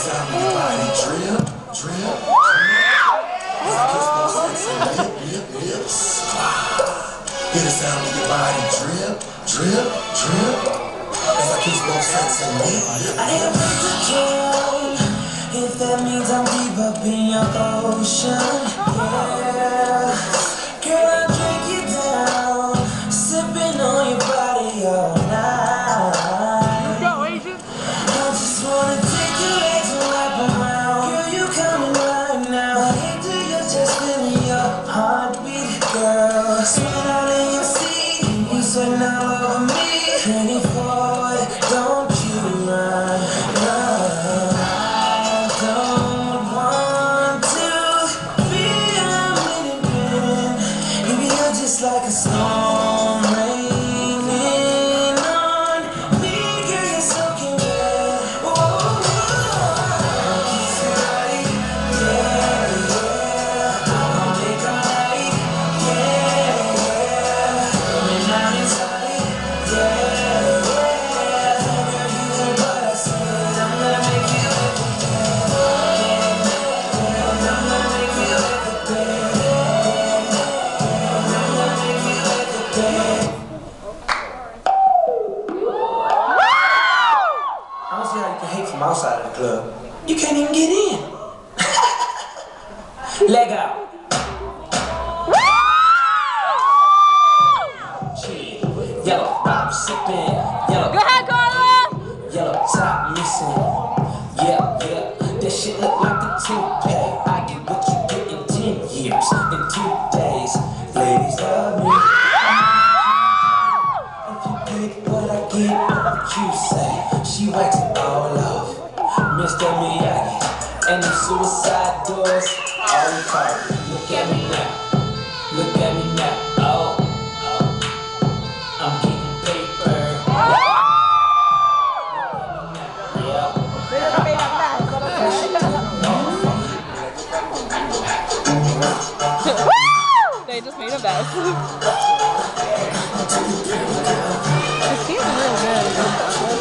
sound of your body drip, drip, drip. As I kiss those sexy lips. Hear the sound of your body drip, drip, drip. As I kiss both sexy lips. I am to drown, if that means I'm deep up in your ocean. Yeah, girl, I'll drink you down, sipping on your body all night. Go, Agent. I just wanna take your legs and wrap around. Girl, you coming right now. I hate to your chest, feeling your heartbeat, girl. Sweat all in your seat, you sweating all over me. 24, don't you run, run. I don't want to be a minute. Maybe you're just like a storm raining on me. Girl, you're soaking wet. Whoa, kiss your body, yeah, yeah. I'll make a night, yeah, yeah. Coming out inside, yeah. I don't see how you can hate from outside of the club. You can't even get in. Leg out. Yellow bottom sipping. Yellow. Go ahead, Carla. Yellow top missing. Yeah, yeah. That shit look like a toupee. I get what you get in 10 years. In 2 days. Ladies love me. If you get what I get, what you say. She wipes it all off. Mr. Miyagi. And the suicide doors all covered. Look at me now. Look at me now. Oh, oh. I'm getting paper. They just made a mess. This feels real good.